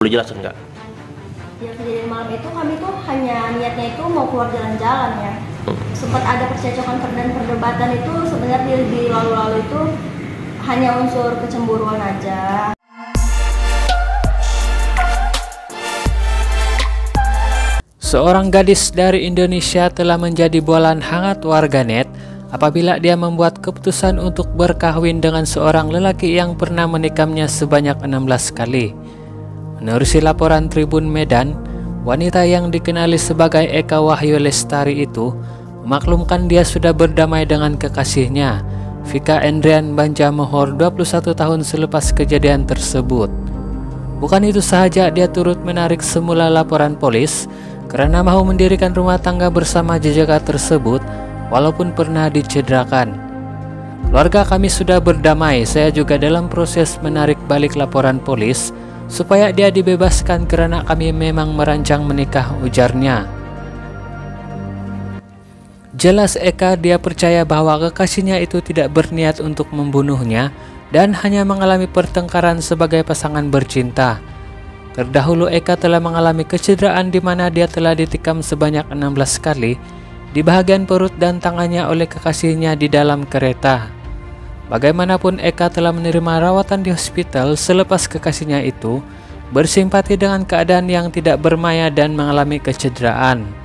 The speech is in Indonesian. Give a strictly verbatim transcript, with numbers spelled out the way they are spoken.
Boleh jelasin nggak? Ya, kejadian malam itu kami tuh hanya niatnya itu mau keluar jalan-jalan ya. Hmm. Sempat ada percekcokan dan perdebatan itu sebenarnya di lalu-lalu itu hanya unsur kecemburuan aja. Seorang gadis dari Indonesia telah menjadi bualan hangat warganet apabila dia membuat keputusan untuk berkahwin dengan seorang lelaki yang pernah menikamnya sebanyak enam belas kali. Menerusi laporan Tribun Medan, wanita yang dikenali sebagai Eka Wahyu Lestari itu memaklumkan dia sudah berdamai dengan kekasihnya, Vika Endrian Banjamohor, dua puluh satu tahun selepas kejadian tersebut. Bukan itu saja, dia turut menarik semula laporan polis karena mau mendirikan rumah tangga bersama jejaka tersebut walaupun pernah dicederakan. Keluarga kami sudah berdamai, saya juga dalam proses menarik balik laporan polis supaya dia dibebaskan karena kami memang merancang menikah, ujarnya. Jelas Eka dia percaya bahwa kekasihnya itu tidak berniat untuk membunuhnya dan hanya mengalami pertengkaran sebagai pasangan bercinta. Terdahulu Eka telah mengalami kecederaan di mana dia telah ditikam sebanyak enam belas kali di bagian perut dan tangannya oleh kekasihnya di dalam kereta. Bagaimanapun Eka telah menerima rawatan di hospital selepas kekasihnya itu bersimpati dengan keadaan yang tidak bermaya dan mengalami kecederaan.